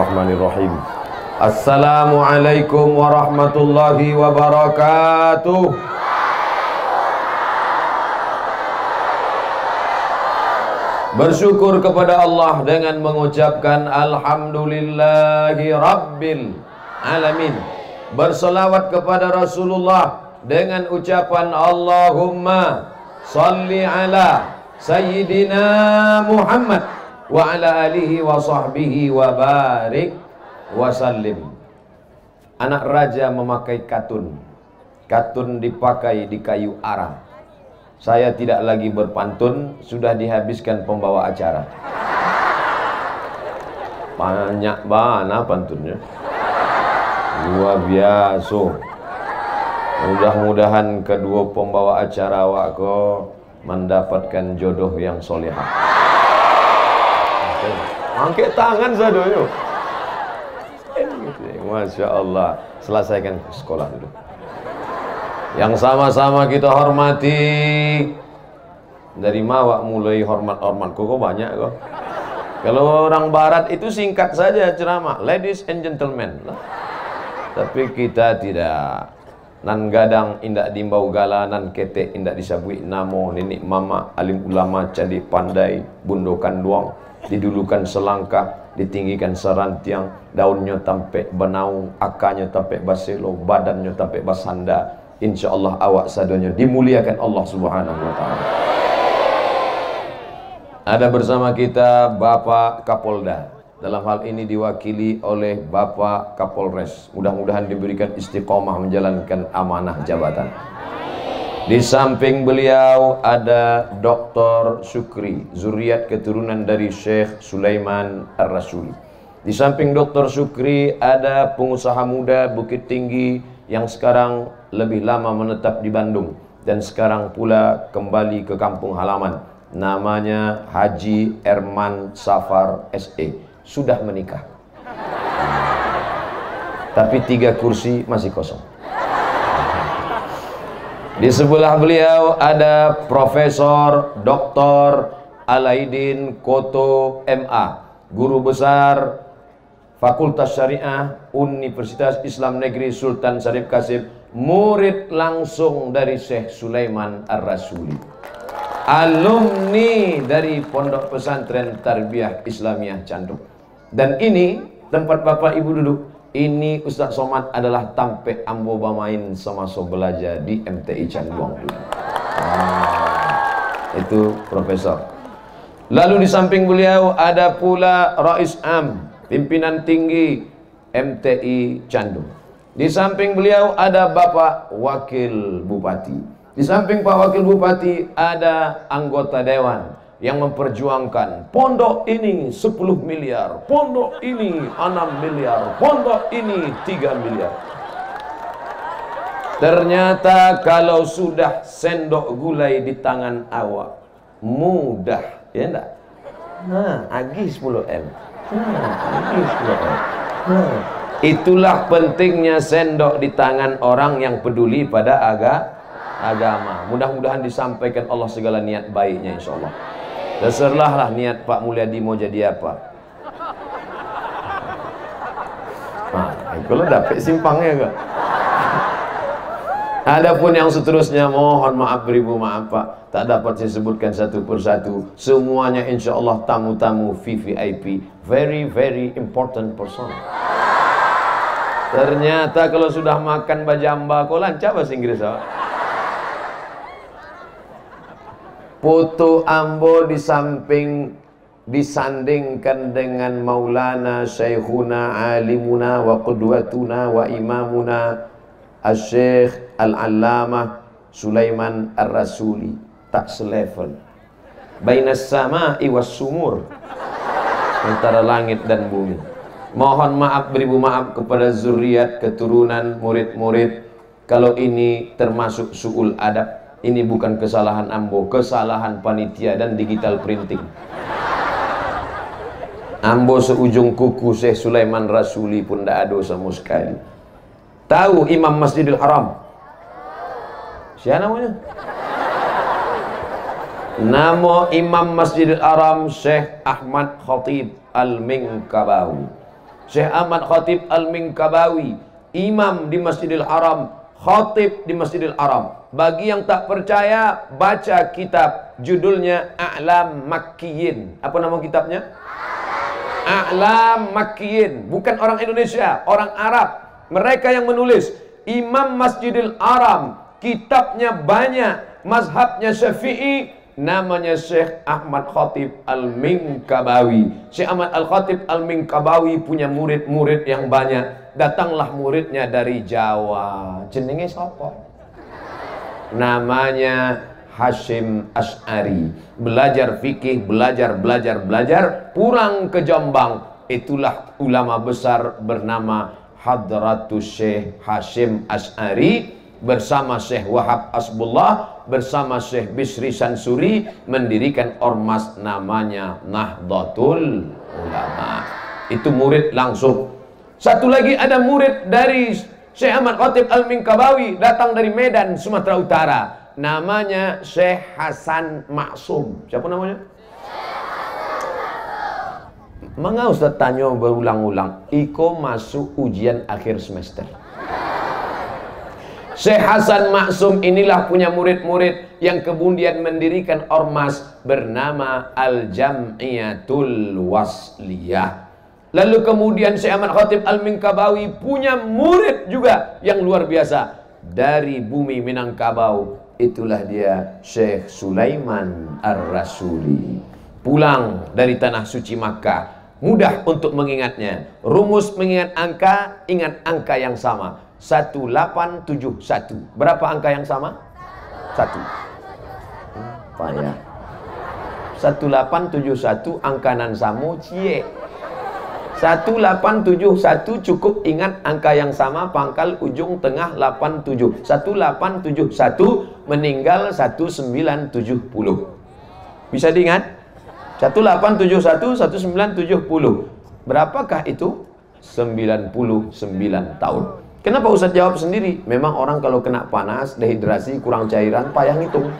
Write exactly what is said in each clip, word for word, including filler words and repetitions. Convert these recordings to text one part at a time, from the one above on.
Bismillahirrahmanirrahim. Assalamualaikum warahmatullahi wabarakatuh. Bersyukur kepada Allah dengan mengucapkan Alhamdulillahi Rabbil Alamin. Berselawat kepada Rasulullah dengan ucapan Allahumma salli ala Sayyidina Muhammad wa ala alihi wa sahbihi wa barik wa sallim. Anak raja memakai katun. Katun dipakai di kayu arang. Saya tidak lagi berpantun, sudah dihabiskan pembawa acara. Banyak banget pantunnya. Luar biasa. Mudah-mudahan kedua pembawa acara wako mendapatkan jodoh yang solehah. Angkat tangan sadoyo. Masya Allah. Selesaikan sekolah dulu. Yang sama-sama kita hormati. Dari mawak mulai hormat-hormat kok banyak kok. Kalau orang barat itu singkat saja ceramah, ladies and gentlemen. Tapi kita tidak. Nan gadang indak dimbau gala, nan ketek indak disabui namo, nenek mama, alim ulama, candi pandai, bundokan duang, didulukan selangkah, ditinggikan serantiang, daunnya tampe benau, akanya tampe baselo, badannya tampe basanda. Insya Allah awak sadonya dimuliakan Allah Subhanahu wa ta'ala. Ada bersama kita Bapak Kapolda. Dalam hal ini diwakili oleh Bapak Kapolres. Mudah-mudahan diberikan istiqomah menjalankan amanah jabatan. Di samping beliau ada Doktor Syukri, zuriat keturunan dari Syekh Sulaiman Ar-Rasuli. Di samping Doktor Syukri ada pengusaha muda Bukit Tinggi yang sekarang lebih lama menetap di Bandung dan sekarang pula kembali ke kampung halaman. Namanya Haji Erman Safar S E. Sudah menikah, tapi tiga kursi masih kosong. Di sebelah beliau ada Profesor Doktor Alaidin Koto M A, guru besar Fakultas Syariah Universitas Islam Negeri Sultan Syarif Qasim, murid langsung dari Syekh Sulaiman Ar-Rasuli, alumni dari Pondok Pesantren Tarbiyah Islamiyah Canduk. Dan ini tempat Bapak Ibu duduk. Ini Ustaz Somad adalah tampe ambo bamain sama-sama belajar di M T I Cangguang. Ah, itu profesor. Lalu di samping beliau ada pula Rais Am, pimpinan tinggi M T I Candung. Di samping beliau ada Bapak Wakil Bupati. Di samping Pak Wakil Bupati ada anggota dewan yang memperjuangkan pondok ini sepuluh miliar, pondok ini enam miliar, pondok ini tiga miliar. Ternyata kalau sudah sendok gulai di tangan awak, mudah, ya enggak? Nah, agi sepuluh M. Nah, agi sepuluh M. Nah, itulah pentingnya sendok di tangan orang yang peduli pada aga, agama. Mudah-mudahan disampaikan Allah segala niat baiknya insya Allah. Terserahlah niat Pak Mulyadi mau jadi apa. Nah, kalau dapat simpangnya kok. Adapun yang seterusnya mohon maaf beribu maaf Pak, tak dapat saya sebutkan satu persatu. Semuanya insya Allah tamu-tamu V V I P, very very important person. Ternyata kalau sudah makan bajamba kok lancar bahasa Inggris Pak. Foto ambo di samping disandingkan dengan Maulana Syekhuna Alimuna wa Qudwatuna wa Imamuna Al-Syekh Al-Allamah Sulaiman Ar-Rasuli. Tak selevel. Bainas sama'i was sumur, antara langit dan bumi. Mohon maaf beribu maaf kepada zuriat keturunan murid-murid kalau ini termasuk su'ul adab. Ini bukan kesalahan ambo, kesalahan panitia dan digital printing. Ambo seujung kuku Syekh Sulaiman Rasuli pun tidak ada sama sekali. Tahu Imam Masjidil Haram? Siapa namanya? Nama Imam Masjidil Haram Syekh Ahmad Khatib Al-Minkabawi. Syekh Ahmad Khatib Al-Minkabawi, imam di Masjidil Haram, khatib di Masjidil Haram. Bagi yang tak percaya, baca kitab judulnya A'lam Makkiyin. Apa nama kitabnya? A'lam Makkiyin. Bukan orang Indonesia, orang Arab. Mereka yang menulis. Imam Masjidil Haram, kitabnya banyak, mazhabnya Syafi'i, namanya Syekh Ahmad Khatib Al-Minkabawi. Syekh Ahmad Al-Khatib Al-Minkabawi punya murid-murid yang banyak. Datanglah muridnya dari Jawa. Jenenge sapa? Namanya Hasyim Asy'ari. Belajar fikih, belajar, belajar, belajar, pulang ke Jombang. Itulah ulama besar bernama Hadratus Syekh Hasyim Asy'ari bersama Syekh Wahab Asbullah, bersama Syekh Bisri Sansuri, mendirikan ormas namanya Nahdlatul Ulama. Itu murid langsung. Satu lagi ada murid dari Syekh Ahmad Khatib Al-Minkabawi, datang dari Medan, Sumatera Utara. Namanya Syekh Hasan Maksum. Siapa namanya? Mengapa Ustaz tanya berulang-ulang? Iko masuk ujian akhir semester. Syekh Hasan Maksum inilah punya murid-murid yang kemudian mendirikan ormas bernama Al-Jam'iyatul Wasliyah. Lalu kemudian Syekh Ahmad Khatib Al-Minkabawi punya murid juga yang luar biasa dari bumi Minangkabau. Itulah dia Syekh Sulaiman Ar-Rasuli. Pulang dari tanah suci Makkah. Mudah untuk mengingatnya. Rumus mengingat angka, ingat angka yang sama. satu delapan tujuh satu. Berapa angka yang sama? Satu. Apa ya? satu delapan tujuh satu angka nan samo cie. satu delapan tujuh satu cukup ingat angka yang sama, pangkal ujung tengah delapan tujuh. satu delapan tujuh satu meninggal satu sembilan tujuh nol. Bisa diingat? satu delapan tujuh satu satu sembilan tujuh nol. Berapakah itu? sembilan puluh sembilan tahun. Kenapa Ustaz jawab sendiri? Memang orang kalau kena panas, dehidrasi, kurang cairan, payah ngitung.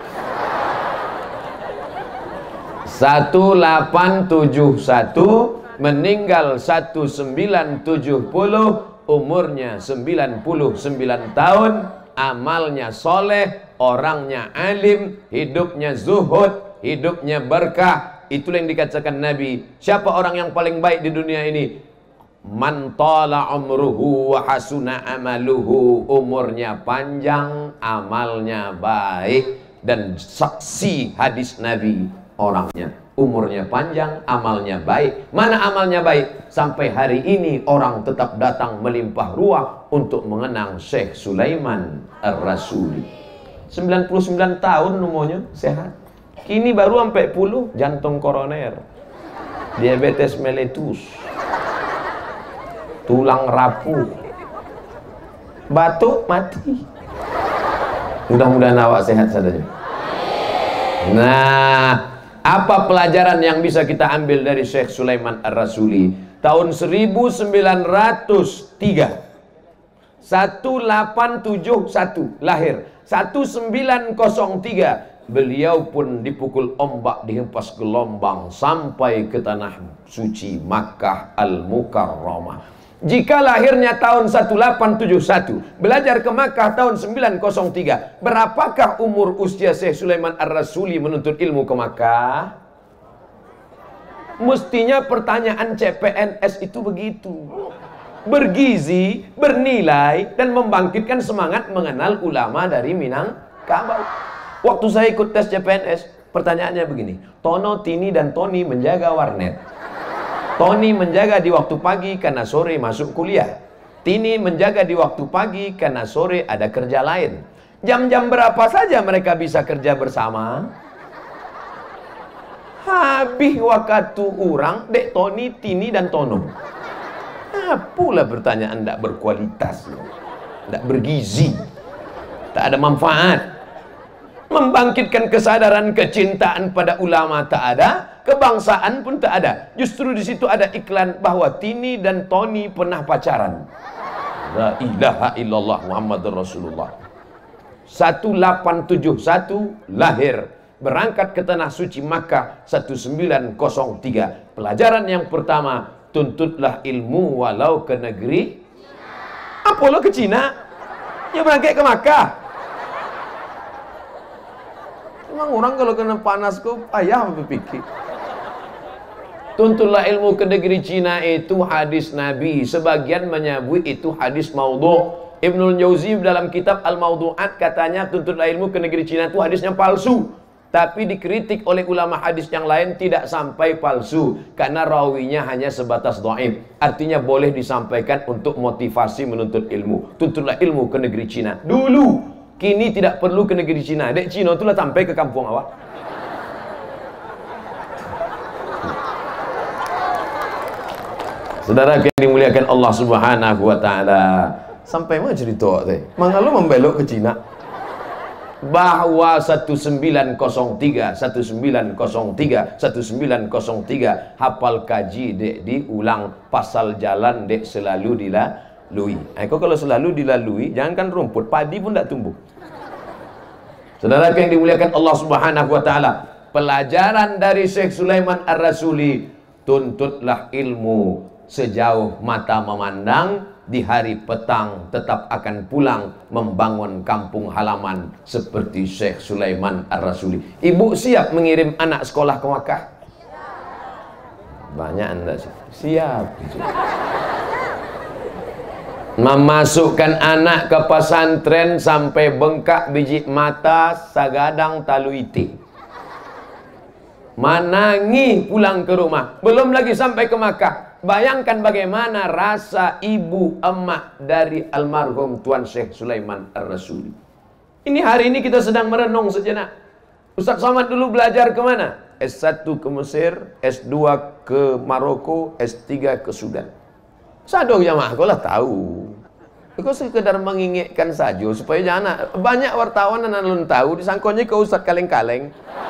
satu delapan tujuh satu meninggal satu sembilan tujuh nol, umurnya sembilan puluh sembilan tahun, amalnya soleh, orangnya alim, hidupnya zuhud, hidupnya berkah. Itulah yang dikatakan Nabi. Siapa orang yang paling baik di dunia ini? Man tala umruhu wa hasuna amaluhu. Umurnya panjang, amalnya baik. Dan saksi hadis Nabi, orangnya umurnya panjang, amalnya baik. Mana amalnya baik? Sampai hari ini orang tetap datang melimpah ruah untuk mengenang Syekh Sulaiman Ar-Rasuli. sembilan puluh sembilan tahun umurnya, sehat. Kini baru sampai puluh, jantung koroner, diabetes meletus, tulang rapuh, batuk mati. Mudah-mudahan awak sehat saja. Nah, apa pelajaran yang bisa kita ambil dari Syekh Sulaiman Ar-Rasuli? Tahun seribu sembilan ratus tiga, satu delapan tujuh satu lahir, satu sembilan nol tiga beliau pun dipukul ombak, dihempas gelombang sampai ke tanah suci Makkah Al-Mukarramah. Jika lahirnya tahun satu delapan tujuh satu, belajar ke Makkah tahun sembilan nol tiga, berapakah umur usia Syekh Sulaiman Ar-Rasuli menuntut ilmu ke Makkah? Mestinya pertanyaan C P N S itu begitu. Bergizi, bernilai, dan membangkitkan semangat mengenal ulama dari Minangkabau. Waktu saya ikut tes C P N S, pertanyaannya begini. Tono, Tini, dan Tony menjaga warnet. Tony menjaga di waktu pagi karena sore masuk kuliah. Tini menjaga di waktu pagi karena sore ada kerja lain. Jam-jam berapa saja mereka bisa kerja bersama? Habis waktu orang, dek Tony, Tini, dan Tono. Apalah pertanyaan tidak berkualitas, tidak bergizi, tak ada manfaat. Membangkitkan kesadaran kecintaan pada ulama tak ada, kebangsaan pun tak ada. Justru di situ ada iklan bahwa Tini dan Tony pernah pacaran. La ilaha illallah Muhammadur Rasulullah. satu delapan tujuh satu lahir, berangkat ke tanah suci Makkah satu sembilan nol tiga. Pelajaran yang pertama, tuntutlah ilmu walau ke negeri. Apa lo ke Cina? Ya berangkat ke Makkah. Emang orang kalau kena panas kok ayah berpikir. Tuntutlah ilmu ke negeri Cina itu hadis Nabi. Sebagian menyebut itu hadis maudhu'. Ibnul Jauzi dalam kitab Al-Mawdu'at katanya tuntutlah ilmu ke negeri Cina itu hadisnya palsu. Tapi dikritik oleh ulama hadis yang lain tidak sampai palsu, karena rawinya hanya sebatas dhaif. Artinya boleh disampaikan untuk motivasi menuntut ilmu. Tuntutlah ilmu ke negeri Cina dulu, kini tidak perlu ke negeri Cina. Dek Cina itulah sampai ke kampung awak. Saudara yang dimuliakan Allah Subhanahu wa taala, sampai mana cerita teh? Mangga lu membelok ke Cina? Bahwa seribu sembilan ratus tiga seribu sembilan ratus tiga seribu sembilan ratus tiga hafal kaji dek diulang, pasal jalan dek selalu dilalui. Eh, kok kalau selalu dilalui, jangankan rumput, padi pun tak tumbuh. Saudara yang dimuliakan Allah Subhanahu wa taala, pelajaran dari Syekh Sulaiman Ar-Rasuli, tuntutlah ilmu sejauh mata memandang, di hari petang tetap akan pulang membangun kampung halaman seperti Syekh Sulaiman Ar-Rasuli. Ibu siap mengirim anak sekolah ke Makkah? Banyak anda siap. Memasukkan anak ke pesantren sampai bengkak biji mata, sagadang talu iti. Manangi pulang ke rumah, belum lagi sampai ke Makkah. Bayangkan bagaimana rasa ibu emak dari almarhum Tuan Syekh Sulaiman Ar-Rasuli. Ini hari ini kita sedang merenung sejenak. Ustaz Somad dulu belajar ke mana? S satu ke Mesir, S dua ke Maroko, S tiga ke Sudan. Sadok jamaah, kau lah tahu. Kau sekedar mengingatkan saja supaya jangan banyak wartawan yang belum tahu disangkonya ke Ustaz kaleng-kaleng.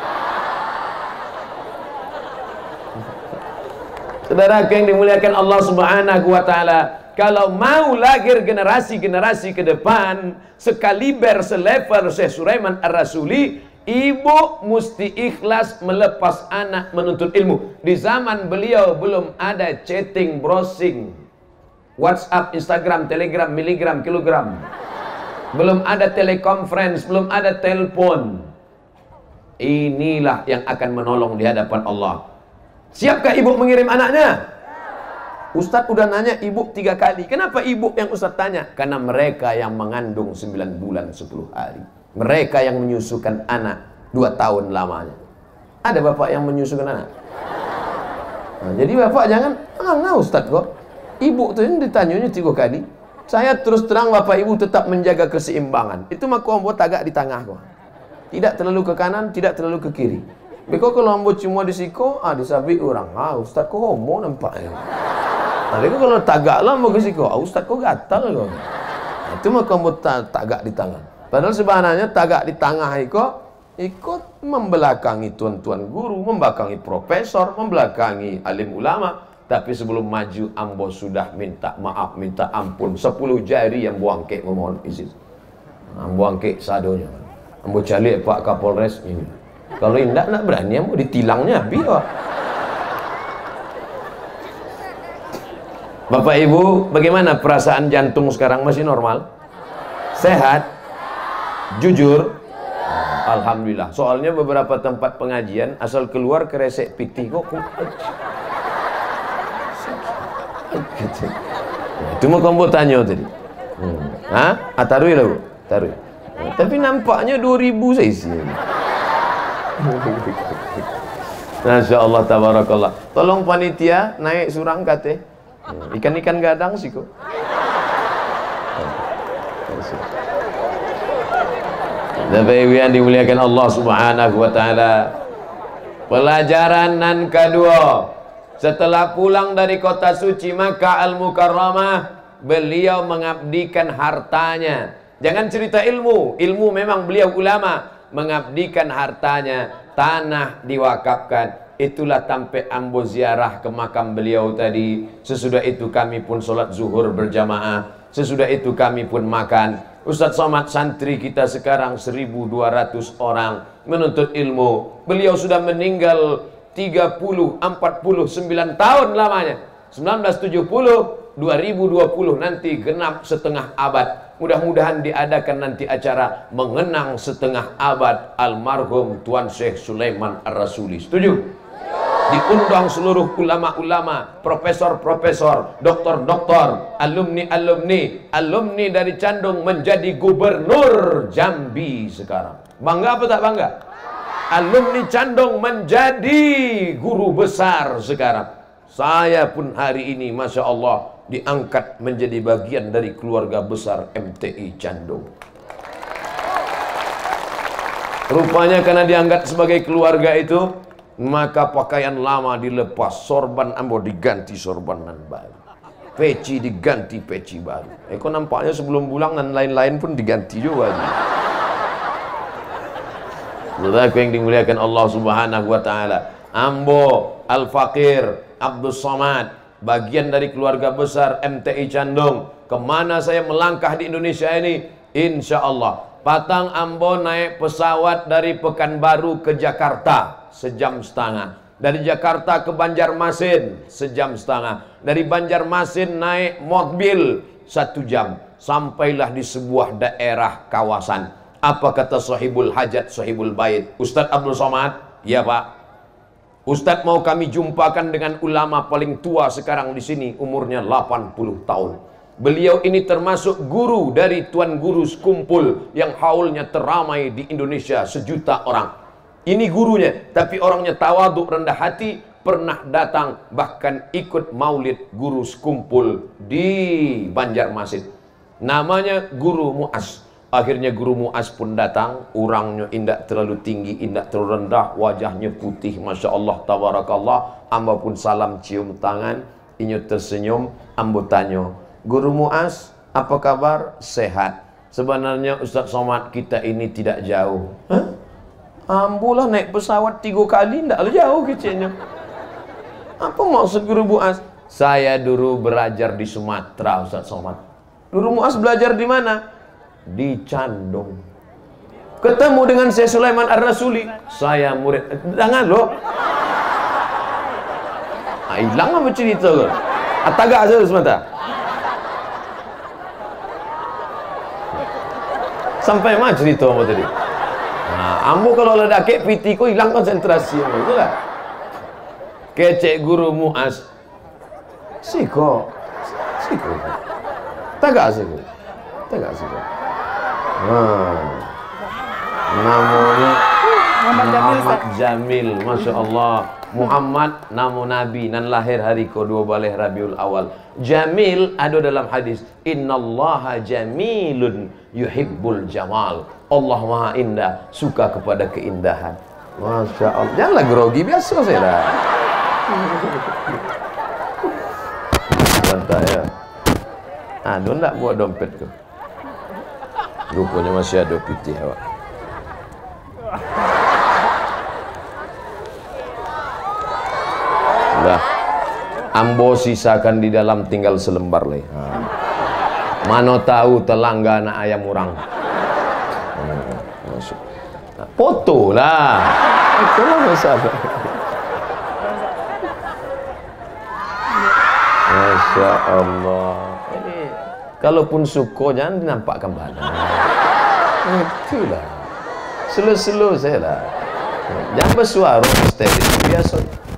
Saudara yang dimuliakan Allah Subhanahu wa taala, kalau mau lahir generasi-generasi ke depan sekaliber selevel Syekh Sulaiman Ar-Rasuli, ibu mesti ikhlas melepas anak menuntut ilmu. Di zaman beliau belum ada chatting, browsing, WhatsApp, Instagram, Telegram, miligram, kilogram. Belum ada telekonferensi, belum ada telepon. Inilah yang akan menolong di hadapan Allah. Siapkah ibu mengirim anaknya? Ustadz udah nanya ibu tiga kali. Kenapa ibu yang Ustadz tanya? Karena mereka yang mengandung sembilan bulan sepuluh hari. Mereka yang menyusukan anak dua tahun lamanya. Ada bapak yang menyusukan anak? Nah, jadi bapak jangan, ah nah Ustadz kok. Ibu tuh yang ditanyanya tiga kali. Saya terus terang bapak ibu tetap menjaga keseimbangan. Itu maka ambo tagak di tengah kok. Tidak terlalu ke kanan, tidak terlalu ke kiri. Beko kalau ambo cuma di siko, ah disabi orang, ah Ustaz kok homo nampaknya. Nah, beko kalau tagak lah ambo ke siko, ah Ustaz kok gatal kok. Nah, itu maka ambo tagak di tangan. Padahal sebenarnya tagak di tengah iko, ikut membelakangi tuan-tuan guru, membelakangi profesor, membelakangi alim ulama. Tapi sebelum maju, ambo sudah minta maaf, minta ampun. Sepuluh jari yang buangke memohon izin. Ambo angke sadonya. Ambo calik Pak Kapolres ini. Kalau indah nak berani, ambo ditilangnya biar. Bapak Ibu, bagaimana perasaan jantung sekarang? Masih normal? Sehat? Jujur? Alhamdulillah. Soalnya beberapa tempat pengajian asal keluar keresek pitih kok. Itu mau kamu tanya tadi. Hmm. Hah? Ah, taruh lah bu, taruh. Nah, tapi nampaknya dua ribu seisi. Masya Allah, tabarakallah. Tolong panitia naik surang kate. Ikan-ikan gadang sih kok. Bapak Ibu yang dimuliakan Allah Subhanahu wa taala. Pelajaran nan kedua, setelah pulang dari kota suci Makkah Al-Mukarramah, beliau mengabdikan hartanya. Jangan cerita ilmu, ilmu memang beliau ulama. Mengabdikan hartanya, tanah diwakafkan. Itulah sampai ambo ziarah ke makam beliau tadi. Sesudah itu kami pun sholat zuhur berjamaah. Sesudah itu kami pun makan. Ustadz Somad santri kita sekarang seribu dua ratus orang menuntut ilmu. Beliau sudah meninggal tiga puluh, empat puluh sembilan tahun lamanya. sembilan belas tujuh puluh, dua ribu dua puluh nanti genap setengah abad. Mudah-mudahan diadakan nanti acara mengenang setengah abad almarhum Tuan Syekh Sulaiman Ar-Rasuli. Setuju? Diundang seluruh ulama-ulama, profesor-profesor, doktor-doktor, alumni-alumni, alumni dari Candung menjadi gubernur Jambi sekarang. Bangga apa tak bangga? Alumni Candung menjadi guru besar sekarang. Saya pun hari ini, Masya Allah, diangkat menjadi bagian dari keluarga besar M T I Candung. Rupanya karena diangkat sebagai keluarga itu, maka pakaian lama dilepas, sorban ambo diganti sorbanan baru, peci diganti peci baru. Eh kok nampaknya sebelum pulang dan lain-lain pun diganti juga. Saudaraku yang dimuliakan Allah Subhanahu wa taala, ambo Al-Fakir Abdul Somad, bagian dari keluarga besar M T I Candung. Kemana saya melangkah di Indonesia ini? Insya Allah Patang ambo naik pesawat dari Pekanbaru ke Jakarta sejam setengah. Dari Jakarta ke Banjarmasin sejam setengah. Dari Banjarmasin naik mobil satu jam. Sampailah di sebuah daerah kawasan. Apa kata sahibul hajat, sahibul bait? Ustadz Abdul Somad, ya Pak. Ustadz mau kami jumpakan dengan ulama paling tua sekarang di sini, umurnya delapan puluh tahun. Beliau ini termasuk guru dari Tuan Guru Sekumpul yang haulnya teramai di Indonesia, sejuta orang. Ini gurunya, tapi orangnya tawaduk, rendah hati, pernah datang bahkan ikut maulid Guru Sekumpul di Banjarmasin. Namanya Guru Mu'az. Akhirnya Guru Mu'az pun datang. Orangnya indak terlalu tinggi, indak terlalu rendah, wajahnya putih, Masya Allah, tabarakallah. Amba pun salam cium tangan, inyo tersenyum. Ambo tanya, Guru Mu'az, apa kabar? Sehat. Sebenarnya Ustadz Somad kita ini tidak jauh. Hah? Ambulah naik pesawat tiga kali, tidak jauh kecilnya. Apa maksud Guru Mu'az? Saya dulu belajar di Sumatera, Ustadz Somad. Guru Mu'az belajar di mana? Di Candung. Ketemu dengan Syekh Sulaiman Ar-Rasuli. Saya murid. Jangan loh. Ah, hilang apa cerita loh? Atagak saja semata. Sampai mana cerita apa tadi? Nah, ambo kalau ledak kek piti ko hilang konsentrasi, itu lah. Kecek Guru Mu'az. Siko, siko. Tagak siko, tagak siko. Nah, namanya Muhammad Jamil, Masya Allah. Muhammad nama Nabi dan lahir hari kedua balih Rabiul Awal. Jamil ada dalam hadis, Innallaha jamilun yuhibbul jamal. Allah Maha Indah, suka kepada keindahan. Masya Allah. Janganlah grogi, biasa saya dah. Santai ya. Aduh, nak buat dompet tu. Rupanya masih ada putih awak. Dah, ambo sisakan di dalam tinggal selembar leh. Mana tahu telangga anak ayam orang. Foto lah. Itu lah masalah. Masya Allah. Ini kalaupun suko jangan dinampakkan badan. Itulah. Slow-slow saya lah. Jangan bersuara steril. Biasa.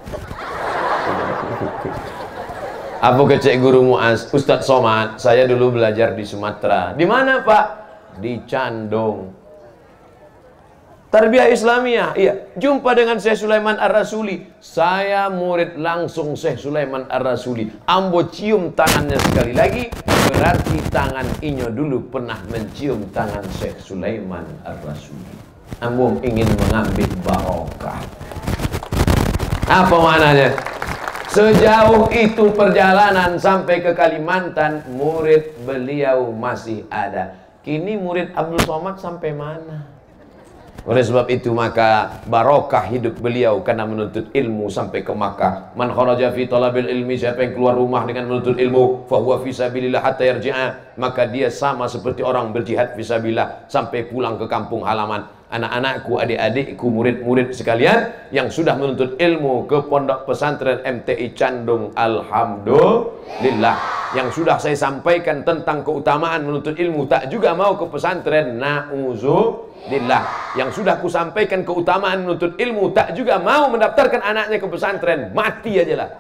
Apa kecek Guru Mu'az? Ustadz Somad, saya dulu belajar di Sumatera. Di mana Pak? Di Candung. Tarbiyah Islamiyah, iya. Jumpa dengan Syekh Sulaiman Ar-Rasuli. Saya murid langsung Syekh Sulaiman Ar-Rasuli. Ambo cium tangannya sekali lagi. Berarti tangan inyo dulu pernah mencium tangan Syekh Sulaiman Ar-Rasuli. Ambo ingin mengambil barokah. Apa maknanya? Sejauh itu perjalanan sampai ke Kalimantan, murid beliau masih ada. Kini murid Abdul Somad sampai mana? Oleh sebab itu maka barokah hidup beliau karena menuntut ilmu sampai ke Makkah. Man kharaja fi talabil ilmi, siapa yang keluar rumah dengan menuntut ilmu, fa huwa fi sabilillah hatta yarji'a, maka dia sama seperti orang berjihad fi sabilillah sampai pulang ke kampung halaman. anak-anakku, adik-adikku, murid-murid sekalian yang sudah menuntut ilmu ke pondok pesantren M T I Candung, alhamdulillah. Yang sudah saya sampaikan tentang keutamaan menuntut ilmu tak juga mau ke pesantren, na'udzubillah. Yang sudah ku sampaikan keutamaan menuntut ilmu tak juga mau mendaftarkan anaknya ke pesantren, mati aja lah.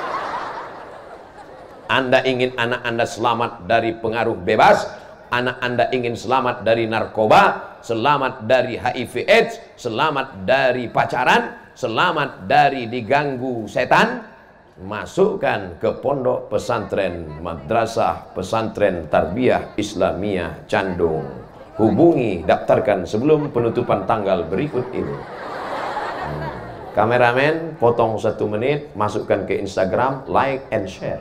Anda ingin anak Anda selamat dari pengaruh bebas, anak Anda ingin selamat dari narkoba, selamat dari H I V AIDS, selamat dari pacaran, selamat dari diganggu setan, masukkan ke pondok pesantren Madrasah Pesantren Tarbiyah Islamiyah Candung. Hubungi, daftarkan sebelum penutupan tanggal berikut ini. hmm. Kameramen, potong satu menit, masukkan ke Instagram, like and share.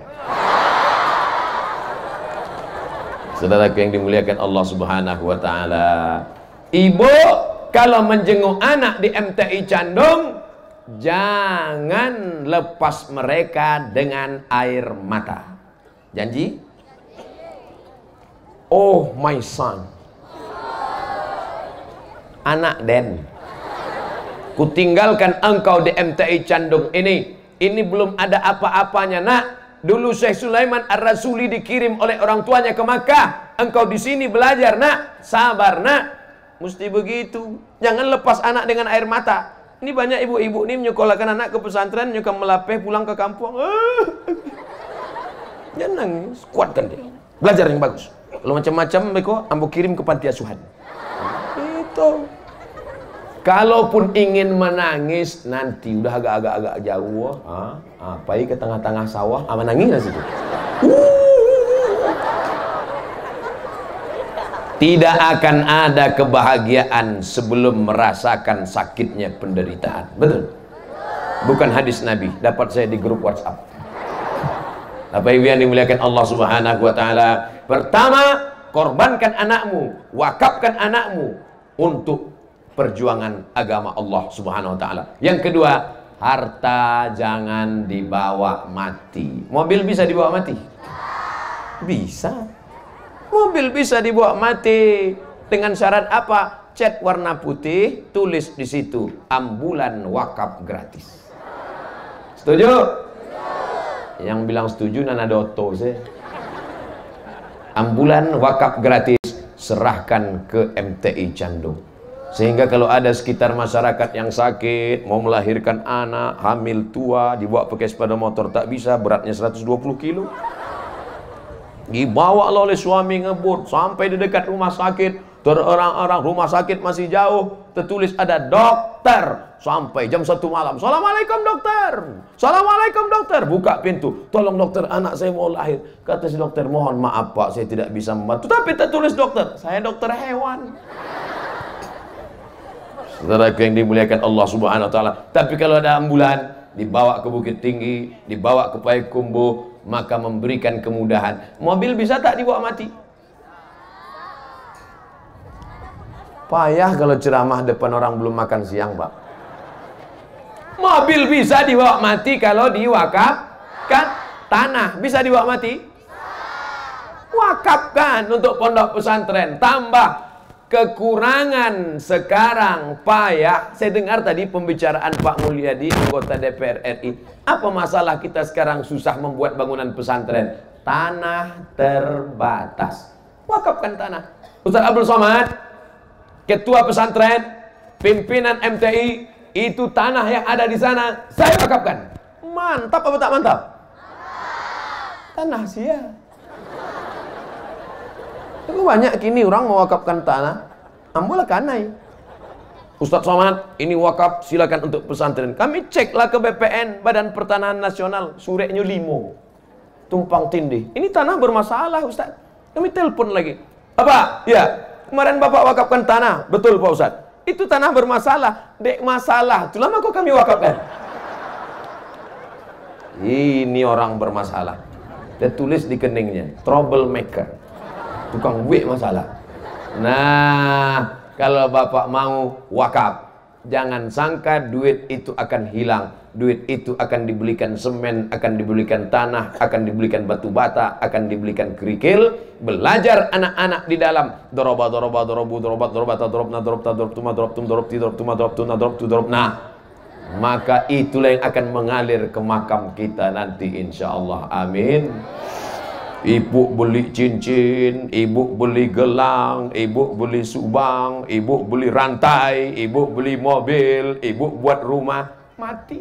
Saudaraku yang dimuliakan Allah Subhanahu wa taala, ibu kalau menjenguk anak di M T I Candung, jangan lepas mereka dengan air mata. Janji? Oh my son, anak Den, kutinggalkan engkau di M T I Candung ini. Ini belum ada apa-apanya, nak. Dulu Syekh Sulaiman Ar-Rasuli dikirim oleh orang tuanya ke Makkah. Engkau di sini belajar, nak. Sabar, nak. Mesti begitu. Jangan lepas anak dengan air mata. Ini banyak ibu-ibu ini menyekolahkan anak ke pesantren, nyuka melapeh pulang ke kampung. Jangan nangis, kuatkan dia. Belajar yang bagus. Kalau macam-macam, beko, ambo kirim ke panti asuhan. Itu. Kalaupun ingin menangis, nanti udah agak-agak jauh, ah, apa ke tengah-tangah sawah, ah, menangis lah situ. Tidak akan ada kebahagiaan sebelum merasakan sakitnya penderitaan. Betul? Bukan hadis Nabi, dapat saya di grup WhatsApp. Apa yang dimuliakan Allah Subhanahu wa taala? Pertama, korbankan anakmu, wakafkan anakmu untuk perjuangan agama Allah Subhanahu wa taala. Yang kedua, harta jangan dibawa mati. Mobil bisa dibawa mati? Bisa. Mobil bisa dibawa mati. Dengan syarat apa? Cat warna putih, tulis di situ ambulan wakaf gratis. Setuju? Yang bilang setuju nana doto sih. Ambulan wakaf gratis, serahkan ke M T I Candung. Sehingga kalau ada sekitar masyarakat yang sakit, mau melahirkan anak, hamil tua, dibawa pakai sepeda motor tak bisa, beratnya seratus dua puluh kilo. Dibawa oleh suami ngebut sampai di dekat rumah sakit. Terorang-orang rumah sakit masih jauh, tertulis ada dokter. Sampai jam satu malam, Assalamualaikum dokter, Assalamualaikum dokter. Buka pintu, tolong dokter, anak saya mau lahir. Kata si dokter, mohon maaf pak, saya tidak bisa membantu. Tapi tertulis dokter, saya dokter hewan. Saudara yang dimuliakan Allah Subhanahu wa taala. Tapi kalau ada ambulan, dibawa ke Bukit Tinggi, dibawa ke Payakumbuh, maka memberikan kemudahan. Mobil bisa tak dibawa mati? Payah kalau ceramah depan orang belum makan siang, Pak. Mobil bisa dibawa mati kalau diwakafkan. Tanah bisa dibawa mati? Wakafkan untuk pondok pesantren. Tambah kekurangan sekarang payah. Saya dengar tadi pembicaraan Pak Mulyadi, anggota D P R R I. Apa masalah kita sekarang susah membuat bangunan pesantren? Tanah terbatas. Wakafkan tanah. Ustaz Abdul Somad, ketua pesantren, pimpinan M T I, itu tanah yang ada di sana saya wakafkan. Mantap apa tak mantap? Tanah sia. Itu banyak kini orang mewakafkan tanah. Ambola kanai. Ustaz Somad, ini wakaf, silakan untuk pesantren. Kami ceklah ke B P N, Badan Pertanahan Nasional, sureknya limo. Tumpang tindih. Ini tanah bermasalah, Ustaz. Kami telepon lagi. Apa? Ya, kemarin Bapak wakafkan tanah. Betul Pak Ustaz. Itu tanah bermasalah. Dek masalah. Itu lama kok kami wakafkan. Ini orang bermasalah. Dia tulis di keningnya, troublemaker. Tukang buik masalah. Nah, kalau Bapak mau wakaf, Jangan sangka duit itu akan hilang. Duit itu akan dibelikan semen, akan dibelikan tanah, akan dibelikan batu bata, akan dibelikan kerikil. Belajar anak-anak di dalam doroba doroba dorobu dorobat dorobata dorobna dorobta dorobtuma dorobtum dorobti dorobtuma dorobtuna dorobtu dorobna. Maka itulah yang akan mengalir ke makam kita nanti insyaallah. Amin. Ibu beli cincin, ibu beli gelang, ibu beli subang, ibu beli rantai, ibu beli mobil, ibu buat rumah, mati.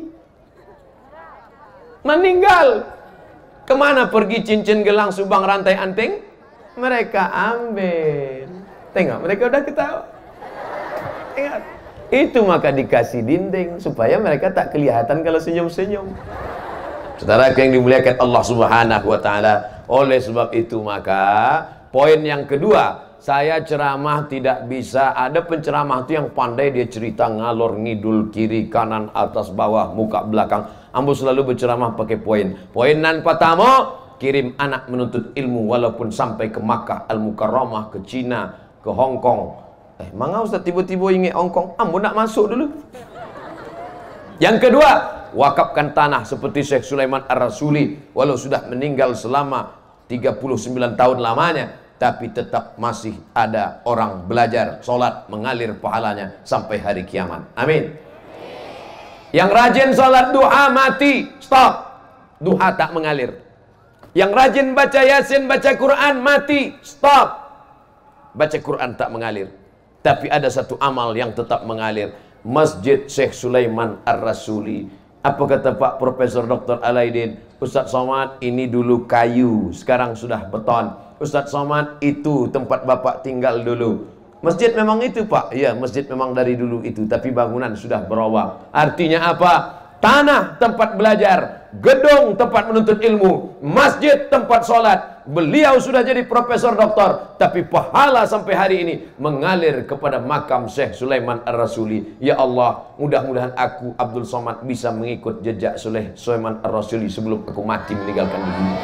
Meninggal. Kemana pergi cincin, gelang, subang, rantai, anting? Mereka ambil. Tengok, mereka udah ketawa. Ingat. Itu maka dikasih dinding supaya mereka tak kelihatan kalau senyum-senyum. Saudara yang dimuliakan Allah Subhanahu wa taala. Oleh sebab itu maka poin yang kedua, saya ceramah tidak bisa ada penceramah itu yang pandai dia cerita ngalor ngidul kiri kanan atas bawah muka belakang. Ambo selalu berceramah pakai poin. Poin nan pertama, kirim anak menuntut ilmu walaupun sampai ke Makkah Al-Mukarramah, ke Cina, ke Hong Kong. Eh, mangga Ustaz tiba-tiba ingat Hong Kong? Ambo nak masuk dulu. Yang kedua, wakafkan tanah seperti Syekh Sulaiman Ar-Rasuli, walau sudah meninggal selama tiga puluh sembilan tahun lamanya, tapi tetap masih ada orang belajar solat mengalir pahalanya sampai hari kiamat. Amin. Yang rajin solat duha mati, stop, duha tak mengalir. Yang rajin baca Yasin, baca Quran mati, stop, baca Quran tak mengalir. Tapi ada satu amal yang tetap mengalir, Masjid Syekh Sulaiman Ar-Rasuli. Apa kata Pak Profesor Doktor Alaidin? Ustaz Somad, ini dulu kayu, sekarang sudah beton. Ustaz Somad, itu tempat Bapak tinggal dulu. Masjid memang itu Pak. Ya, masjid memang dari dulu itu, tapi bangunan sudah berubah. Artinya apa? Tanah tempat belajar, gedung tempat menuntut ilmu, masjid tempat sholat. Beliau sudah jadi profesor doktor, tapi pahala sampai hari ini mengalir kepada makam Syekh Sulaiman Ar-Rasuli. Ya Allah, mudah-mudahan aku Abdul Somad bisa mengikut jejak Syekh Sulaiman Ar-Rasuli sebelum aku mati meninggalkan dunia.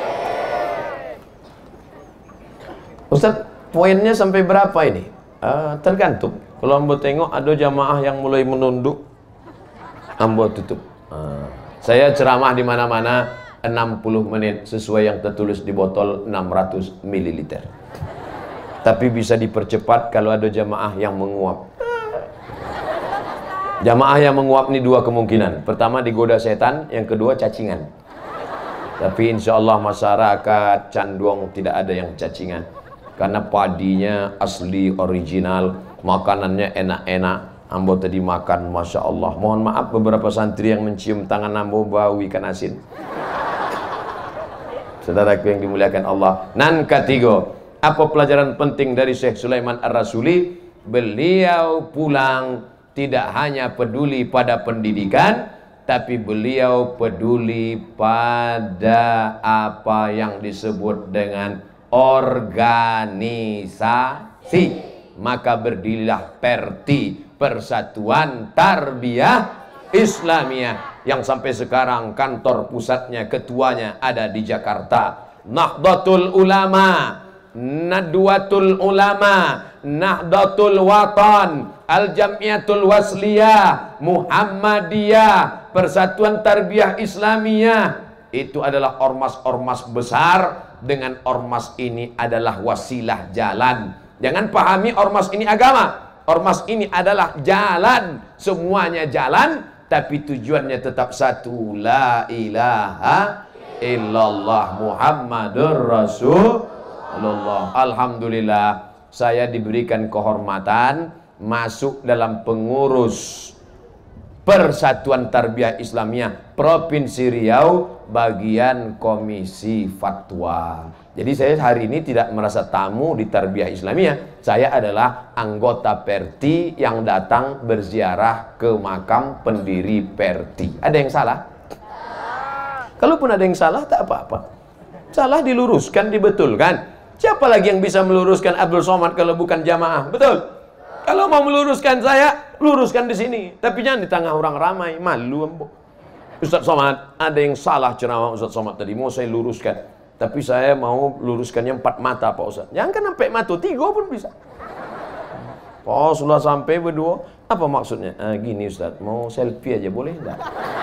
Ustaz, poinnya sampai berapa ini? Uh, tergantung. Kalau ambo tengok ada jamaah yang mulai menunduk, ambo tutup. Uh, saya ceramah di mana-mana enam puluh menit sesuai yang tertulis di botol enam ratus mililiter. Tapi bisa dipercepat kalau ada jamaah yang menguap. Jamaah yang menguap ini dua kemungkinan. Pertama digoda setan, yang kedua cacingan. Tapi insya Allah masyarakat Canduang tidak ada yang cacingan. Karena padinya asli original, makanannya enak-enak. Ambo tadi makan, Masya Allah. Mohon maaf beberapa santri yang mencium tangan ambo bau ikan asin. Saudaraku yang dimuliakan Allah. Nan ketiga, apa pelajaran penting dari Syekh Sulaiman Ar-Rasuli? Beliau pulang tidak hanya peduli pada pendidikan, tapi beliau peduli pada apa yang disebut dengan organisasi. Maka berdirilah Perti, Persatuan Tarbiyah Islamiyah, yang sampai sekarang kantor pusatnya, ketuanya ada di Jakarta. Nahdlatul Ulama, Nadwatul Ulama, Nahdlatul Watan, Al-Jamiatul Wasliyah, Muhammadiyah, Persatuan Tarbiyah Islamiyah. Itu adalah ormas-ormas besar. Dengan ormas ini adalah wasilah jalan. Jangan pahami ormas ini agama. Ormas ini adalah jalan. Semuanya jalan, tapi tujuannya tetap satu. La ilaha illallah Muhammadur Rasulullah. Alhamdulillah, saya diberikan kehormatan masuk dalam pengurus Persatuan Tarbiyah Islamiyah Provinsi Riau, bagian Komisi Fatwa. Jadi saya hari ini tidak merasa tamu di Tarbiyah Islamiyah. Saya adalah anggota Perti yang datang berziarah ke makam pendiri Perti. Ada yang salah? Kalaupun ada yang salah, tak apa-apa. Salah diluruskan, dibetulkan. Siapa lagi yang bisa meluruskan Abdul Somad kalau bukan jamaah? Betul? Kalau mau meluruskan saya, luruskan di sini. Tapi jangan di tengah orang ramai. Malu ambo. Ustaz Somad, ada yang salah ceramah Ustaz Somad tadi. Mau saya luruskan. Tapi saya mau luruskannya empat mata Pak Ustaz. Jangan kan sampai mata, tiga pun bisa. Oh, sudah sampai berdua. Apa maksudnya? Ah, gini Ustaz, mau selfie aja boleh enggak?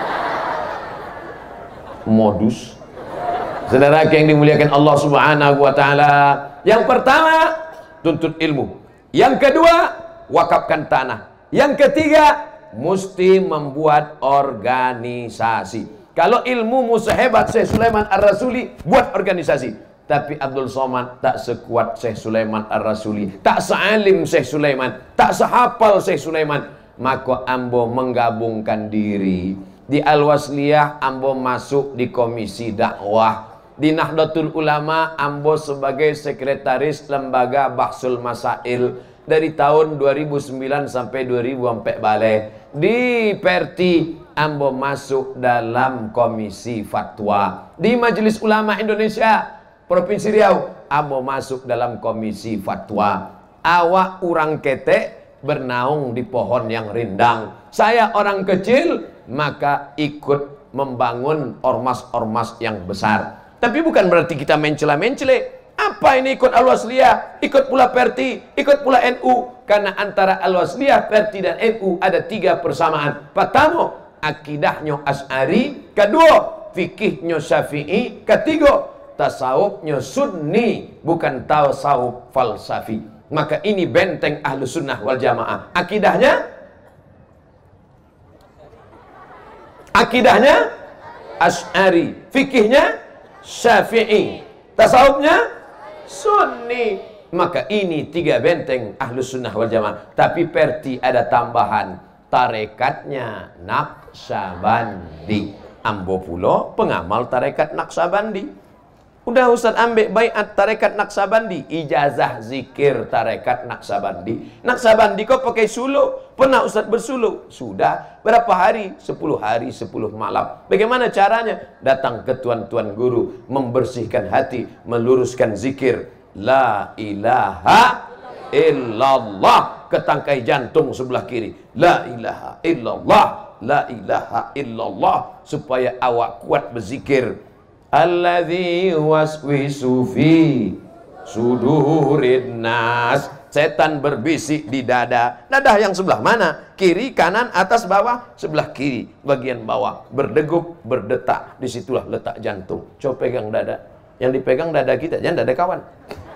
Modus. Saudara yang dimuliakan Allah Subhanahu wa taala, yang pertama tuntut ilmu. Yang kedua, wakafkan tanah. Yang ketiga, mesti membuat organisasi. Kalau ilmumu sehebat Syekh Sulaiman Ar-Rasuli, buat organisasi. Tapi Abdul Somad tak sekuat Syekh Sulaiman Ar-Rasuli, tak sealim Syekh Sulaiman, tak sehafal Syekh Sulaiman. Maka ambo menggabungkan diri. Di Al-Wasliyah ambo masuk di komisi dakwah. Di Nahdlatul Ulama ambo sebagai sekretaris lembaga Bahsul Masail dari tahun dua ribu sembilan sampai dua ribu empat balik. Di Perti ambo masuk dalam komisi fatwa. Di Majelis Ulama Indonesia Provinsi Riau ambo masuk dalam komisi fatwa. Awak orang ketek bernaung di pohon yang rindang. Saya orang kecil maka ikut membangun ormas-ormas yang besar. Tapi bukan berarti kita mencela-mencele. Apa ini ikut Al-Wasliyah, ikut pula Perti, ikut pula N U? Karena antara Al-Wasliyah, Perti dan N U ada tiga persamaan. Pertama, akidahnya Asy'ari. Kedua, fikihnya Syafi'i. Ketiga, tasawufnya Sunni, bukan tasawuf falsafi. Maka ini benteng ahlu sunnah wal jamaah. Akidahnya Akidahnya Asy'ari, fikihnya Syafi'i, tasawufnya Sunni. Maka ini tiga benteng ahlus sunnah wal jamaah. Tapi Perti ada tambahan, tarekatnya Naqsabandi. Ambo pulo pengamal tarekat Naqsabandi. Udah Ustaz ambil baiat tarekat Naqsabandi, ijazah zikir tarekat Naqsabandi. Naqsabandi kok pakai suluk? Pernah Ustaz bersuluk? Sudah. Berapa hari? Sepuluh hari, sepuluh malam. Bagaimana caranya? Datang ke tuan-tuan guru, membersihkan hati, meluruskan zikir la ilaha illallah ke tangkai jantung sebelah kiri. La ilaha illallah, la ilaha illallah, supaya awak kuat berzikir. Alladzi waswisu fi sudurin nas. Setan berbisik di dada. Dada yang sebelah mana? Kiri, kanan, atas, bawah? Sebelah kiri, bagian bawah. Berdegup, berdetak. Disitulah letak jantung. Coba pegang dada. Yang dipegang dada kita, jangan dada kawan.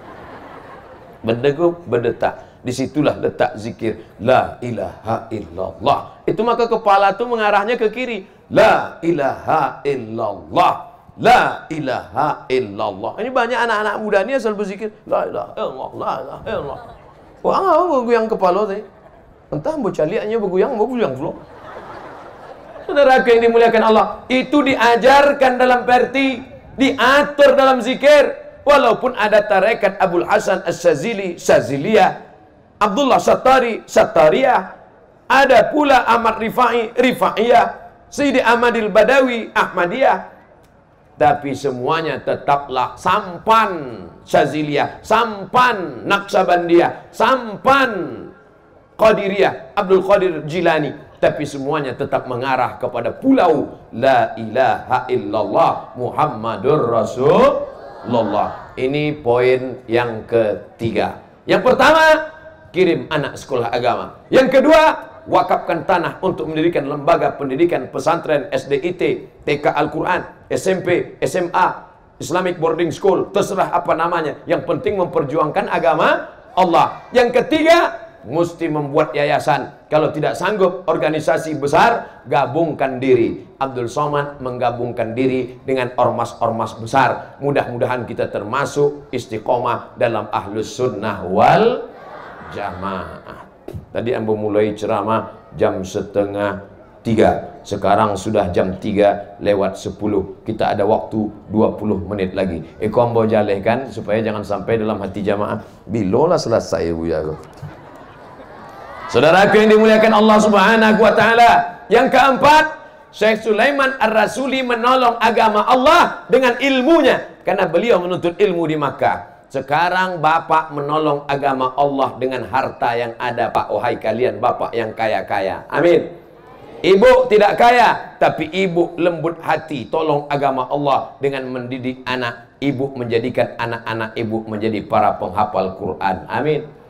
Berdegup, berdetak. Disitulah letak zikir la ilaha illallah. Itu maka kepala itu mengarahnya ke kiri. La ilaha illallah, la ilaha illallah. Ini banyak anak-anak muda ini asal berzikir la ilaha illallah, la ilaha illallah. Wah, bergoyang kepala tadi. Entah bocah liaknya bergoyang, mau bergoyang pula. Saudara yang dimuliakan Allah, itu diajarkan dalam Perti, diatur dalam zikir. Walaupun ada tarekat Abul Hasan As-Sazili, Saziliyah, Abdullah Sattari, Sattariyah, ada pula Ahmad Rifai, Rifaiyah, Sayyidi Ahmadil Badawi, Ahmadiyah. Tapi semuanya tetaplah sampan Syaziliyah, sampan Naqsabandiyah, sampan Qadiriyah, Abdul Qadir Jilani. Tapi semuanya tetap mengarah kepada pulau la ilaha illallah Muhammadur Rasulullah. Ini poin yang ketiga. Yang pertama, kirim anak sekolah agama. Yang kedua, wakafkan tanah untuk mendirikan lembaga pendidikan pesantren, S D I T, T K Al-Quran, S M P, S M A, Islamic Boarding School, terserah apa namanya. Yang penting memperjuangkan agama Allah. Yang ketiga, mesti membuat yayasan. Kalau tidak sanggup organisasi besar, gabungkan diri. Abdul Somad menggabungkan diri dengan ormas-ormas besar. Mudah-mudahan kita termasuk istiqomah dalam ahlus sunnah wal jamaah. Tadi ambo mulai ceramah jam setengah tiga. Sekarang sudah jam tiga lewat sepuluh. Kita ada waktu dua puluh menit lagi. Eko ambo jalehkan supaya jangan sampai dalam hati jamaah bilolah selesai bu ya. Saudara yang dimuliakan Allah Subhanahu wa taala. Yang keempat, Syekh Sulaiman Ar-Rasuli menolong agama Allah dengan ilmunya karena beliau menuntut ilmu di Makkah. Sekarang bapak menolong agama Allah dengan harta yang ada, Pak. Wahai kalian bapak yang kaya-kaya. Amin. Ibu tidak kaya, tapi ibu lembut hati, tolong agama Allah dengan mendidik anak. Ibu menjadikan anak-anak ibu menjadi para penghafal Quran. Amin.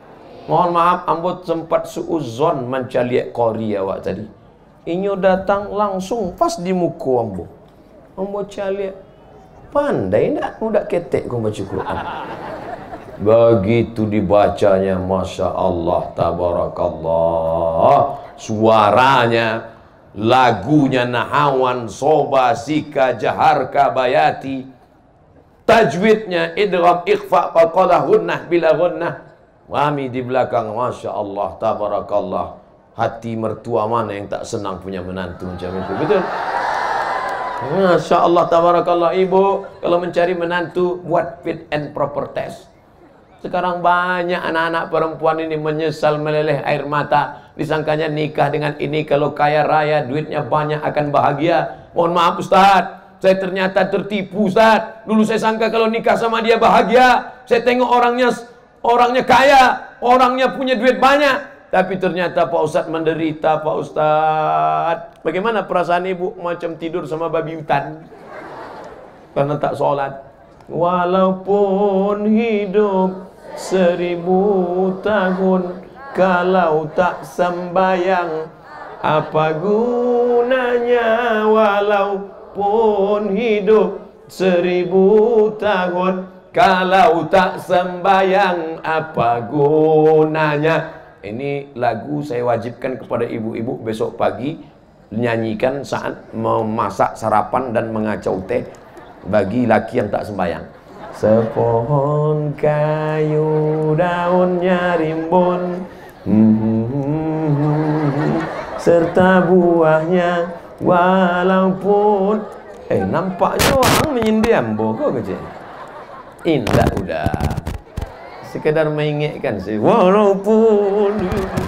Mohon maaf, ambo sempat suuzon mencaliak kori awak tadi. Inyo datang langsung pas di muka ambo. Ambo caliak. Pandai ndak budak ketek kau baca Quran. Begitu dibacanya, masya Allah, tabarakallah. Suaranya, lagunya nahawan, soba, sika, jaharka, bayati. Tajwidnya idgham, ikhfa, faqalah, gunnah, bila gunnah. Kami di belakang, masya Allah, tabarakallah. Hati mertua mana yang tak senang punya menantu macam itu, betul? Masya Allah, tabarakallah. Ibu kalau mencari menantu, buat fit and proper test. Sekarang banyak anak-anak perempuan ini menyesal meleleh air mata. Disangkanya nikah dengan ini kalau kaya raya, duitnya banyak, akan bahagia. Mohon maaf Ustaz, saya ternyata tertipu Ustaz. Dulu saya sangka kalau nikah sama dia bahagia. Saya tengok orangnya orangnya kaya, orangnya punya duit banyak. Tapi ternyata Pak Ustadz menderita, Pak Ustadz. Bagaimana perasaan ibu? Macam tidur sama babi hutan. Karena tak sholat. Walaupun hidup seribu tahun, kalau tak sembayang, apa gunanya? Walaupun hidup seribu tahun, kalau tak sembayang, apa gunanya? Ini lagu saya wajibkan kepada ibu-ibu besok pagi nyanyikan saat memasak sarapan dan mengacau teh bagi laki yang tak sembayang. Sepohon kayu daunnya rimbun, hmm, serta buahnya walaupun eh nampaknya orang menyindir ambo kok kecil. Indah udah. Sekedar mengingatkan sih, walaupun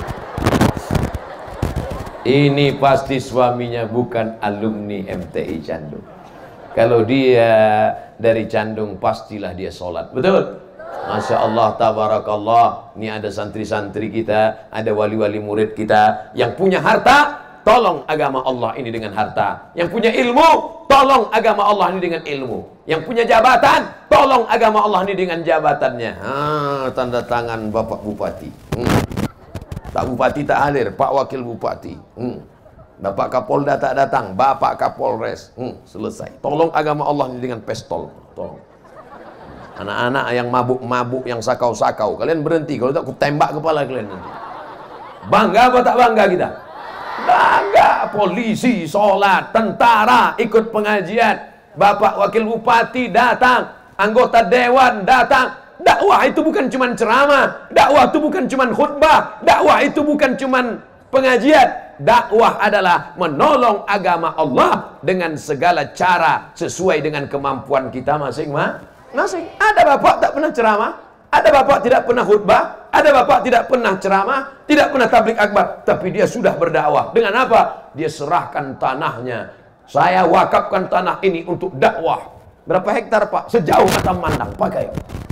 ini pasti suaminya bukan alumni M T I Candung. Kalau dia dari Candung, pastilah dia sholat, betul? Masya Allah, tabarakallah. Ini ada santri-santri kita, ada wali-wali murid kita yang punya harta. Tolong agama Allah ini dengan harta. Yang punya ilmu, tolong agama Allah ini dengan ilmu. Yang punya jabatan, tolong agama Allah ini dengan jabatannya. Ah, tanda tangan Bapak Bupati. Hmm. Tak Bupati tak hadir, Pak Wakil Bupati. Hmm. Bapak Kapolda tak datang, Bapak Kapolres. Hmm. Selesai. Tolong agama Allah ini dengan pistol. Tolong. Anak-anak yang mabuk-mabuk, yang sakau-sakau, kalian berhenti. Kalau tak, aku tembak kepala kalian nanti. Bangga apa tak bangga kita? Bangga. Polisi sholat, tentara ikut pengajian, Bapak Wakil Bupati datang, anggota dewan datang. Dakwah itu bukan cuman ceramah, dakwah itu bukan cuman khutbah, dakwah itu bukan cuman pengajian. Dakwah adalah menolong agama Allah dengan segala cara sesuai dengan kemampuan kita masing-masing. Ada bapak tak pernah ceramah, ada bapak tidak pernah khutbah, ada bapak tidak pernah ceramah, tidak pernah tablik akbar, tapi dia sudah berdakwah. Dengan apa? Dia serahkan tanahnya. Saya wakafkan tanah ini untuk dakwah. Berapa hektar Pak? Sejauh mata memandang. Pakai.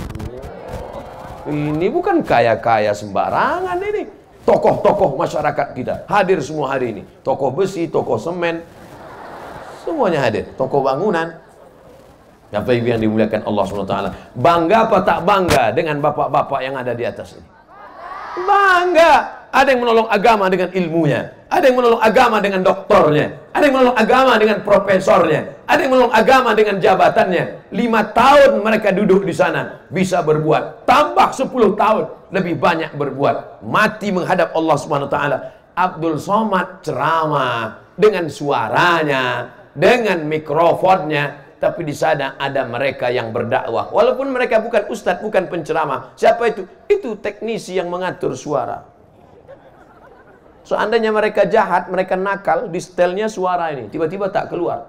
Ini bukan kaya-kaya sembarangan ini. Tokoh-tokoh masyarakat kita hadir semua hari ini. Tokoh besi, tokoh semen, semuanya hadir. Tokoh bangunan. Bapak Ibu yang dimuliakan Allah subhanahu wa taala, bangga apa tak bangga dengan bapak-bapak yang ada di atas ini? Bangga. Ada yang menolong agama dengan ilmunya, ada yang menolong agama dengan doktornya, ada yang menolong agama dengan profesornya, ada yang menolong agama dengan jabatannya. Lima tahun mereka duduk di sana, bisa berbuat. Tambah sepuluh tahun, lebih banyak berbuat. Mati menghadap Allah subhanahu wa taala. Abdul Somad ceramah dengan suaranya, dengan mikrofonnya. Tapi di sana ada mereka yang berdakwah. Walaupun mereka bukan ustadz, bukan penceramah. Siapa itu? Itu teknisi yang mengatur suara. Seandainya mereka jahat, mereka nakal, di setelnya suara ini tiba-tiba tak keluar.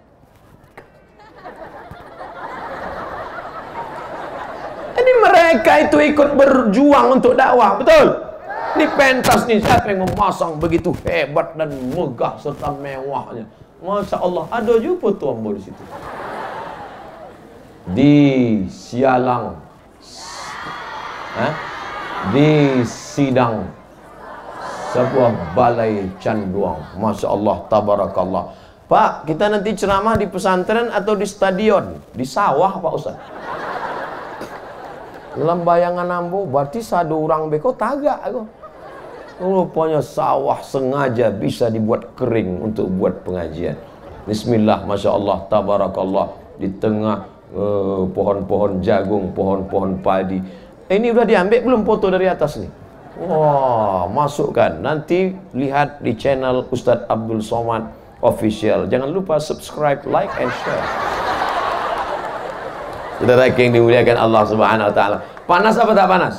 Ini mereka itu ikut berjuang untuk dakwah, betul? Ini pentas nih, siapa yang memasang begitu hebat dan megah serta mewahnya? Masya Allah, ada juga tuh ambo di situ. Di Sialang, Hah? di Sidang, sebuah balai canduang. Masya Allah, tabarakallah. Pak, kita nanti ceramah di pesantren atau di stadion? Di sawah Pak Ustaz. Dalam bayangan ambo berarti satu orang beko tagak aku. Rupanya sawah sengaja bisa dibuat kering untuk buat pengajian. Bismillah, Masya Allah, Tabarakallah. Di tengah pohon-pohon uh, jagung, pohon-pohon padi. Eh, ini udah diambil belum foto dari atas nih? Wah, masukkan. Nanti lihat di channel Ustadz Abdul Somad Official. Jangan lupa subscribe, like, and share. Saudara yang dimuliakan Allah Subhanahu Wa Taala. Panas apa tak panas?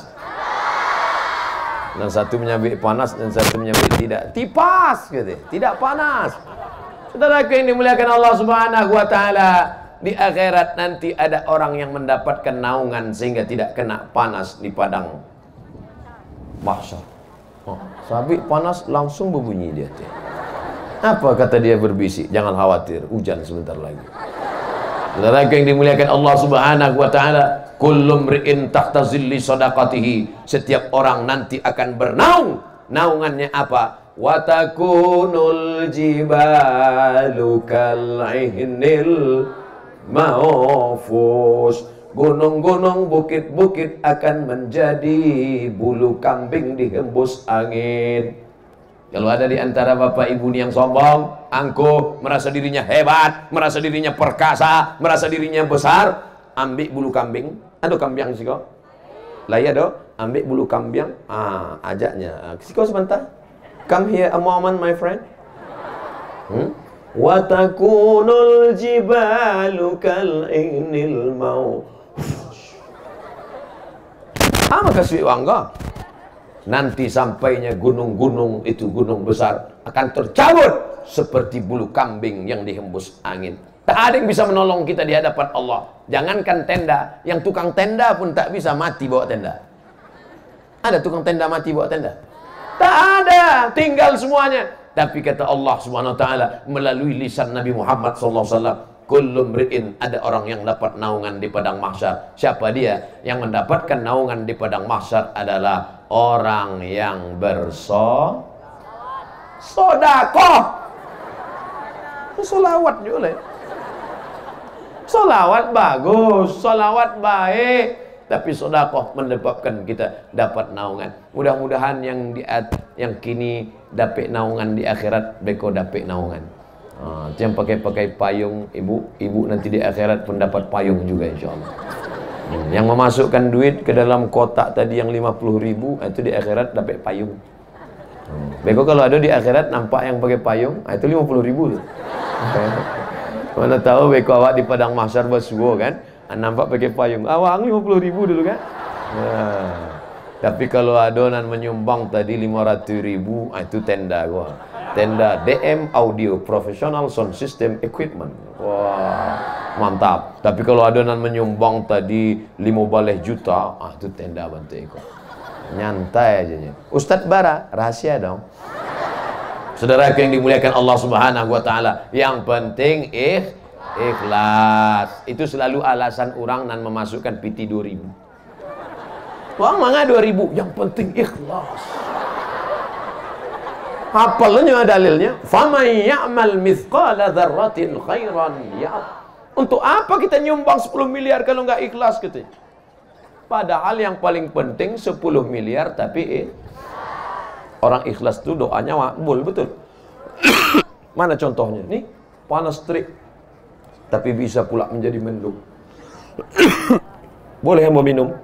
Dan satu menyabik panas dan satu menyabik tidak. Tipas, gitu. Tidak panas. Saudara yang dimuliakan Allah Subhanahu Wa Taala. Di akhirat nanti ada orang yang mendapatkan naungan sehingga tidak kena panas di padang mahsyar. Oh, sabik panas langsung berbunyi dia. Apa kata dia berbisik? Jangan khawatir, hujan sebentar lagi. Saudara yang dimuliakan Allah Subhanahu Wa Taala, kullu mri'in tahta zilli shadaqatihi. Setiap orang nanti akan bernaung. Naungannya apa? Wa takunul jibalu kal'ihnil ma'ufus. Gunung-gunung, bukit-bukit akan menjadi bulu kambing dihembus angin. Kalau ada di antara bapak ibu ini yang sombong, angkuh, merasa dirinya hebat, merasa dirinya perkasa, merasa dirinya besar, ambil bulu kambing. Aduh kambing sih kau. Lah ya do, ambil bulu kambing. Ah, ajaknya. Sih kau sebentar. Come here a moment, my friend. Hmm? Wa takunul jibalu kal'inil mau. Ah, maka suwi wangga. Nanti sampainya gunung-gunung itu, gunung besar, akan tercabut seperti bulu kambing yang dihembus angin. Tak ada yang bisa menolong kita di hadapan Allah. Jangankan tenda, yang tukang tenda pun tak bisa mati bawa tenda. Ada tukang tenda mati bawa tenda? Tak ada, tinggal semuanya. Tapi kata Allah Subhanahu Wa Taala melalui lisan Nabi Muhammad sallallahu alaihi wasallam, kullu mri'in, ada orang yang dapat naungan di padang mahsyar. Siapa dia? Yang mendapatkan naungan di padang mahsyar adalah orang yang berso sodakoh. Solawat juga. Solawat bagus, solawat baik, tapi sodakoh menyebabkan kita dapat naungan. Mudah-mudahan yang di yang kini dapat naungan di akhirat, beko dapat naungan. Ah, yang pakai-pakai payung, ibu, ibu nanti di akhirat pun dapat payung juga insyaAllah. Hmm. Yang memasukkan duit ke dalam kotak tadi yang lima puluh ribu, itu di akhirat dapat payung. Hmm. Beko kalau ada di akhirat nampak yang pakai payung, itu lima puluh ribu. Mana tahu beko awak di padang mahsyar bersuara kan, nampak pakai payung, awak lima puluh ribu dulu kan. Nah, tapi kalau adonan menyumbang tadi lima ratus ribu, itu tenda gua. Tenda D M Audio Professional Sound System Equipment. Wah, mantap. Tapi kalau adonan menyumbang tadi lima belas juta, ah itu tenda bantu ikut. Nyantai aja. Ustadz Bara, rahasia dong. Saudara yang dimuliakan Allah Subhanahu Wa Taala, yang penting ikh, ikhlas. Itu selalu alasan orang nan memasukkan P T dua ribu. Wah, mana dua ribu? Yang penting ikhlas. Hafalnya dalilnya, faman ya'mal mithqala dzarratin khairan ya. Untuk apa kita nyumbang sepuluh miliar kalau enggak ikhlas gitu. Padahal yang paling penting sepuluh miliar tapi eh, orang ikhlas itu doanya makbul, betul. Mana contohnya? Nih, panas terik tapi bisa pula menjadi mendung. Boleh yang mau minum?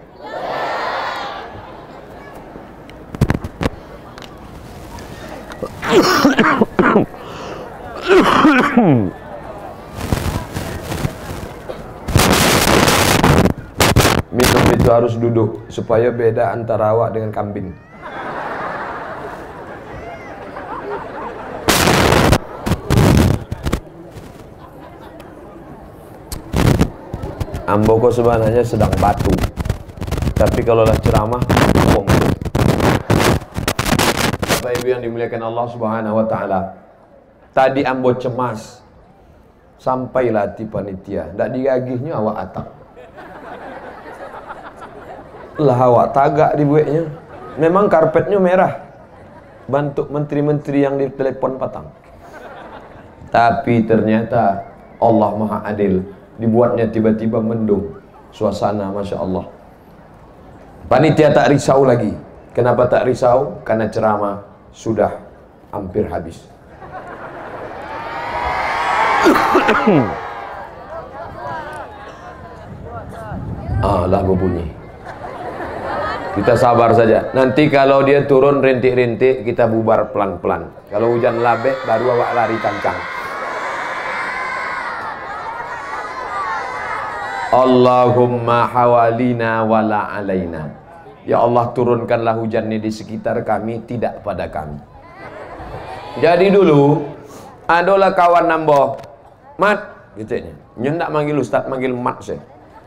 Minum itu harus duduk supaya beda antara awak dengan kambing. Amboko sebenarnya sedang batu, tapi kalaulah ceramah bom. Bapak Ibu yang dimuliakan Allah Subhanahu Wa Taala, tadi ambo cemas sampailah di panitia, ndak digagihnya awak atak. Lah awak tagak dibuatnya. Memang karpetnya merah. Bantuk menteri-menteri yang ditelepon patang. Tapi ternyata Allah Maha Adil. Dibuatnya tiba-tiba mendung. Suasana Masya Allah. Panitia tak risau lagi. Kenapa tak risau? Karena ceramah sudah hampir habis. Ah, lagu bunyi. Kita sabar saja. Nanti kalau dia turun rintik-rintik, kita bubar pelan-pelan. Kalau hujan labek, baru awak lari kancang. Allahumma hawalina wala alaina. Ya Allah, turunkanlah hujan ini di sekitar kami, tidak pada kami. Jadi dulu adalah kawan nambah mat gitu nya. Nyendak manggil ustaz, manggil mat saya.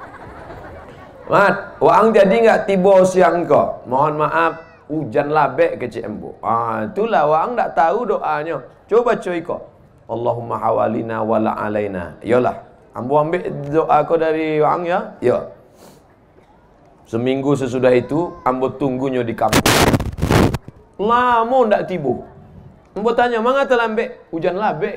Mat, wang jadi nggak tiba siang kok. Mohon maaf, hujan labek ke Cik Embu. Ah, itulah wang nggak tahu doanya. Coba cuy kok. Allahumma hawalina wala alaina. Yolah, ambu ambil doa kau dari wang ya. Yo. Seminggu sesudah itu, ambu tunggunya di kampung. Lama ndak tiba. Ambu tanya, "Manga terlambat?" Hujan labek.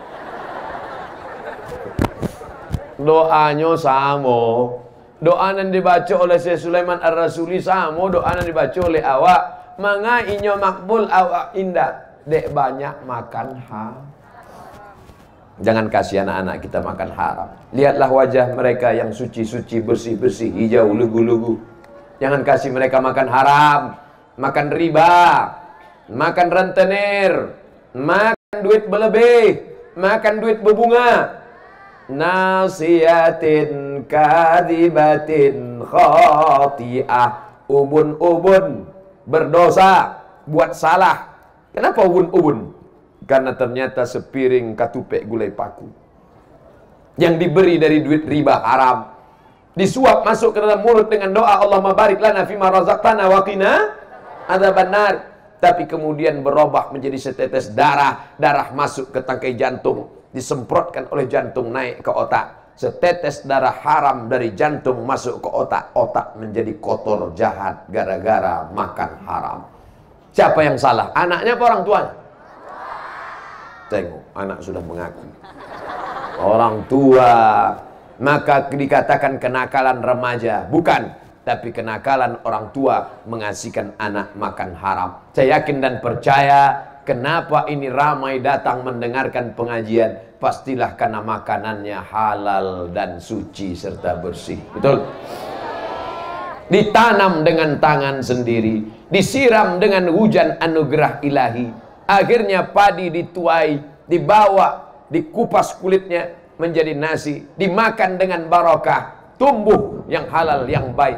Doanya sama. Doa yang dibaca oleh Syekh Sulaiman Ar-Rasuli sama doa yang dibaca oleh awak. Manga inyo makbul awak indah. Dek banyak makan haram. Jangan kasih anak-anak kita makan haram. Lihatlah wajah mereka yang suci-suci, bersih-bersih, hijau, lugu-lugu. Jangan kasih mereka makan haram, makan riba, makan rentenir, makan duit berlebih, makan duit berbunga. Nasiyatin kadibatin khati'ah. Ubun-ubun berdosa, buat salah. Kenapa ubun-ubun? Karena ternyata sepiring katupek gulai paku yang diberi dari duit riba haram, disuap masuk ke dalam mulut dengan doa Allahumma barik lana fima razaqtana wa qina adzabannar. Tapi kemudian berubah menjadi setetes darah. Darah masuk ke tangkai jantung, disemprotkan oleh jantung naik ke otak. Setetes darah haram dari jantung masuk ke otak. Otak menjadi kotor jahat gara-gara makan haram. Siapa yang salah? Anaknya apa orang tuanya? Tengok, anak sudah mengaku. Orang tua. Maka dikatakan kenakalan remaja. Bukan, tapi kenakalan orang tua mengasihkan anak makan haram. Saya yakin dan percaya, kenapa ini ramai datang mendengarkan pengajian? Pastilah karena makanannya halal dan suci serta bersih. Betul? Ditanam dengan tangan sendiri, disiram dengan hujan anugerah ilahi. Akhirnya padi dituai, dibawa, dikupas kulitnya menjadi nasi, dimakan dengan barakah, tumbuh yang halal, yang baik.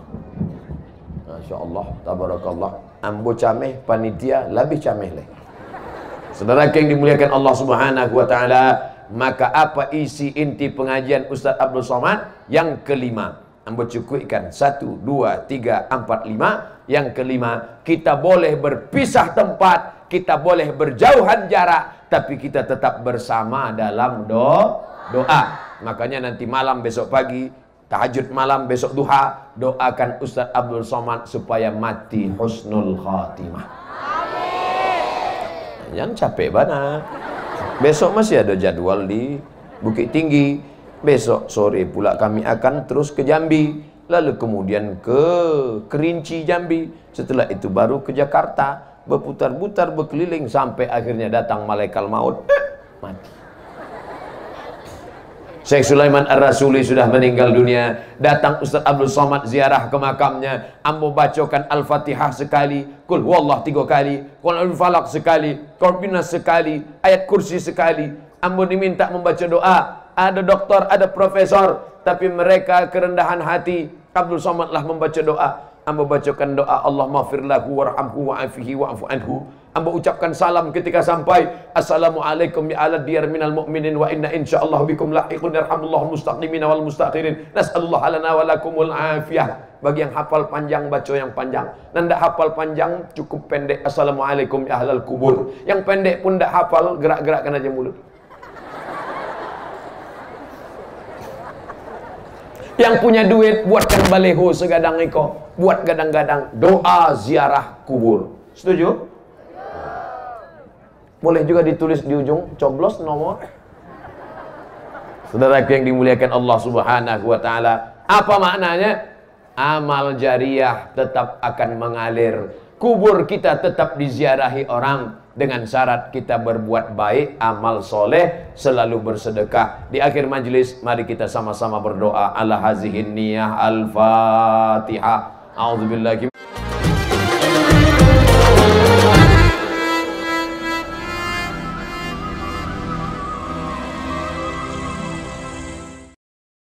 Masya Allah, tabarakallah. Ambo cameh, panitia lebih cameh lagi. Saudara yang dimuliakan Allah Subhanahu wa taala, maka apa isi inti pengajian Ustaz Abdul Somad? Yang kelima, ambo cukupkan satu, dua, tiga, empat, lima. Yang kelima, kita boleh berpisah tempat, kita boleh berjauhan jarak, tapi kita tetap bersama dalam do doa. Makanya nanti malam, besok pagi, tahajud malam, besok duha, doakan Ustaz Abdul Somad supaya mati husnul khatimah. Amin. Yang capek banget. Besok masih ada jadwal di Bukit Tinggi. Besok sore pula kami akan terus ke Jambi, lalu kemudian ke Kerinci Jambi, setelah itu baru ke Jakarta, berputar-putar berkeliling sampai akhirnya datang malaikat maut, mati. Syekh Sulaiman Ar-Rasuli sudah meninggal dunia. Datang Ustaz Abdul Somad ziarah ke makamnya. Ambo bacakan Al-Fatihah sekali, Qul huwallah tiga kali, Qul al-Falaq sekali, Qul binas sekali, ayat kursi sekali. Ambo diminta membaca doa. Ada doktor, ada profesor, tapi mereka kerendahan hati. Abdul Somad lah membaca doa. Ambo bacakan doa Allah maghfir lahu warhamhu wa'afihi wa'fu anhu. Ambo ucapkan salam ketika sampai. Assalamualaikum ya ala diyar minal mu'minin wa inna insyaallah bikum lahiqun yarhamullahu mustaqimin wal mustakhirin. Nas'alullah lana wa lakumul afiyah. Bagi yang hafal panjang, baca yang panjang. Dan tidak hafal panjang, cukup pendek. Assalamualaikum ya ahlal kubur. Yang pendek pun tidak hafal, gerak-gerakkan aja mulut. Yang punya duit, buatkan baleho segadang eko, buat gadang-gadang doa ziarah kubur. Setuju? Boleh juga ditulis di ujung, coblos nomor. Saudara yang dimuliakan Allah Subhanahu wa taala, apa maknanya? amal jariah tetap akan mengalir. Kubur kita tetap diziarahi orang, dengan syarat kita berbuat baik, amal soleh, selalu bersedekah. Di akhir majlis, mari kita sama-sama berdoa. Ala hazihin niyah al-fatihah. A'udzubillahi